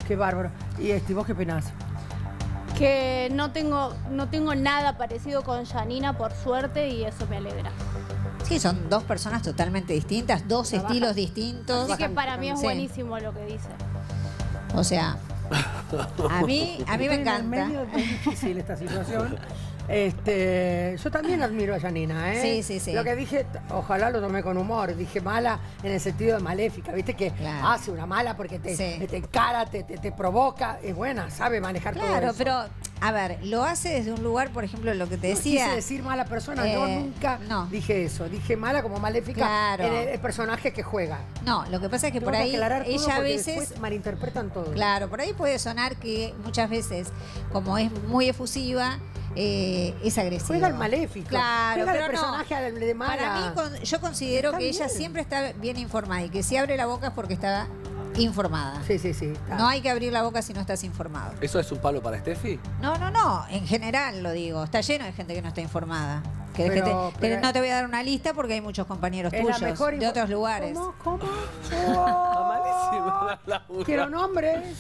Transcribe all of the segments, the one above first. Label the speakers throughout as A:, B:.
A: Qué bárbaro. ¿Y vos qué opinás?
B: Que no tengo nada parecido con Janina, por suerte, y eso me alegra.
C: Sí, son dos personas totalmente distintas, dos estilos distintos.
B: Así que para mí es
C: Sí.
B: buenísimo lo que dice.
C: O sea, a mí me encanta.
A: En el medio es difícil esta situación. Yo también admiro a Janina, ¿eh?
C: Sí.
A: Lo que dije, ojalá lo tomé con humor. Dije mala en el sentido de maléfica. Viste que hace una mala porque te encara, te provoca. Es buena, sabe manejar todo eso.
C: Claro, pero, a ver, lo hace desde un lugar, por ejemplo, lo que te decía.
A: No quise decir mala persona, yo nunca dije eso. Dije mala como maléfica en el personaje que juega.
C: No, lo que pasa es que por ahí ella a veces
A: malinterpretan todo.
C: Claro, por ahí puede sonar que muchas veces, como es muy efusiva, es agresiva.
A: Juega el maléfico.
C: Claro,
A: juega
C: pero
A: el personaje de mala.
C: Para mí, yo considero que ella siempre está bien informada y que si abre la boca es porque está informada.
A: Sí.
C: No hay que abrir la boca si no estás informado.
D: ¿Eso es un palo para Steffi?
C: No. En general lo digo. Está lleno de gente que no está informada. Que no te voy a dar una lista porque hay muchos compañeros tuyos de otros lugares.
A: ¿Cómo?
D: Malísima la
A: Quiero nombres.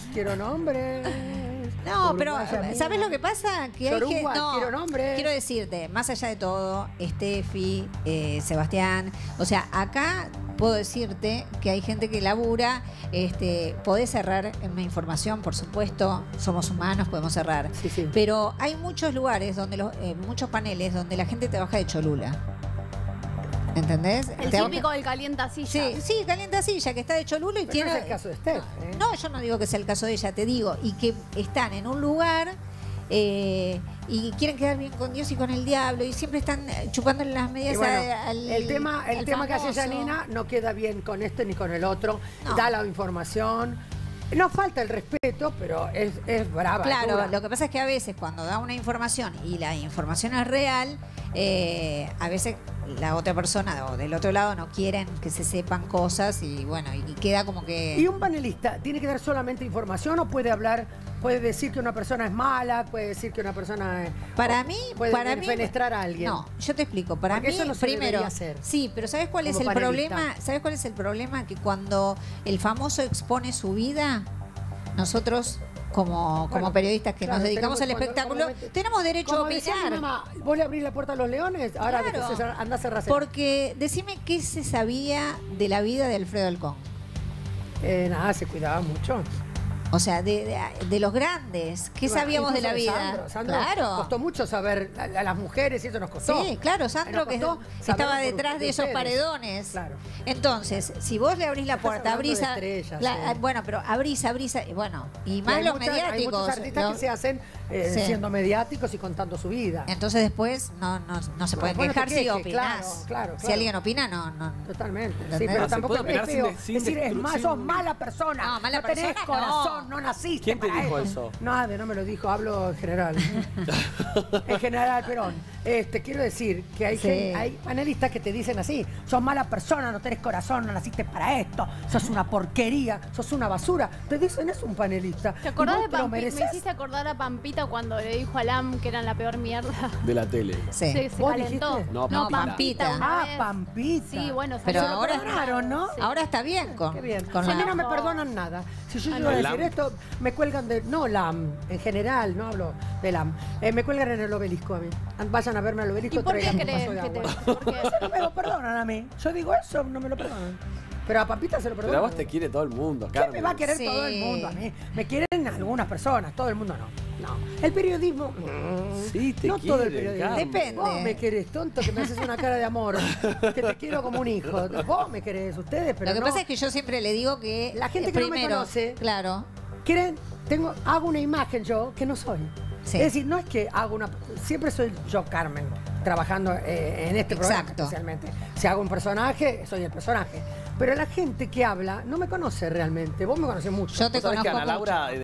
C: No, pero ¿sabes lo que pasa? Que hay que
A: quiero nombres.
C: Quiero decirte, más allá de todo, Steffi, Sebastián, o sea, acá puedo decirte que hay gente que labura, podés cerrar en una información, por supuesto, somos humanos, podemos cerrar.
A: Sí.
C: Pero hay muchos lugares donde muchos paneles donde la gente trabaja de cholula. ¿Entendés?
B: El típico del calientasilla.
C: Sí, calientasilla, que está de cholulo y tiene...
A: No es el caso de Steph.
C: No, yo no digo que sea el caso de ella, te digo. Y que están en un lugar y quieren quedar bien con Dios y con el diablo y siempre están chupándole las medias al
A: El tema que hace Janina no queda bien con este ni con el otro. Da la información. No falta el respeto, pero es brava.
C: Claro,
A: dura.
C: lo que pasa es que a veces cuando da una información y la información es real, a veces la otra persona o del otro lado no quieren que se sepan cosas y bueno, y queda como que...
A: ¿Y un panelista tiene que dar solamente información o puede hablar, puede decir que una persona es mala, puede decir que una persona puede fenestrar a alguien?
C: No, yo te explico. Para mí,
A: eso no se
C: primero,
A: debería hacer.
C: Sí, pero ¿sabes cuál es el problema? ¿Sabes cuál es el problema? Que cuando el famoso expone su vida, nosotros como periodistas que nos dedicamos al espectáculo, tenemos derecho a opinar.
A: Mamá, ¿vos le abrís la puerta a los leones? Ahora andás a cerrar.
C: Porque decime qué se sabía de la vida de Alfredo Alcón.
A: Nada, se cuidaba mucho.
C: O sea, de los grandes. ¿Qué sabíamos de la vida?
A: Sandro,
C: claro.
A: Costó mucho saber a las mujeres y eso nos costó.
C: Sí, claro, Sandro que estaba detrás de esos paredones.
A: Claro.
C: Entonces, si vos le abrís la puerta, abrís... Bueno, pero abrís, bueno, y más los mediáticos.
A: Hay muchos artistas que se hacen siendo mediáticos y contando su vida.
C: Entonces después no se pueden quejar si opinás.
A: Claro.
C: Si alguien opina, no.
A: Totalmente.
C: ¿Entendés?
A: Sí, pero tampoco es feo.
D: sin
A: decir, es más, sos mala persona.
C: No, mala
A: tenés
C: persona,
A: corazón, no naciste.
D: ¿Quién te
A: para
D: dijo
A: esto.
D: eso?
A: Nadie, no me lo dijo, hablo en general. En general, Perón. Quiero decir que hay panelistas que te dicen así, sos mala persona, no tenés corazón, no naciste para esto, sos una porquería, sos una basura. Te dicen eso un panelista.
B: ¿Te acordás de
A: Pampita?
B: Me hiciste acordar a Pampita cuando le dijo a Lam que eran la peor mierda.
D: De la tele.
C: Sí.
B: Se
A: ¿Vos
B: calentó.
A: dijiste?
D: No,
C: Pampita.
B: una vez.
A: Pampita.
B: Sí, bueno,
C: Pero
B: salió
C: ahora
B: lo perdonaron,
A: ¿no?
B: Sí.
C: Ahora está bien con...
A: Qué bien.
C: con
A: Si a mí
C: la-
A: no me perdonan nada. Si yo llego a decir esto, me cuelgan de... No, LAM, en general, no hablo de LAM. Me cuelgan en el obelisco a mí. Vayan a verme al obelisco.
B: ¿Y por qué
A: traigan un
B: crees
A: vaso de
B: que te...?
A: agua.
B: ¿Por qué?
A: No me lo perdonan a mí. Yo digo eso, no me lo perdonan. Pero a Pampita se lo perdonan.
D: Pero a vos te quiere todo el mundo,
A: ¿Qué
D: Carmen.
A: me va a querer
C: Sí.
A: todo el mundo a mí? Me quieren algunas personas, todo el mundo no. No. El periodismo...
D: Sí, te
A: no
D: quiere,
A: todo el periodismo.
D: Carmen.
C: Depende.
A: Vos me querés, tonto, que me haces una cara de amor. Que te quiero como un hijo. Vos me querés, ustedes, pero
C: Lo que
A: no.
C: pasa es que yo siempre le digo que...
A: La gente que no me conoce-
C: Claro.
A: Hago una imagen yo que no soy.
C: Sí.
A: Es decir, no es que hago una... Siempre soy yo, Carmen, trabajando en este programa
C: Exacto.
A: especialmente. Si hago un personaje, soy el personaje. Pero la gente que habla no me conoce realmente. Vos me conocés mucho.
C: Yo te
D: ¿Vos sabés que
C: conozco
D: Ana
C: mucho.
D: Laura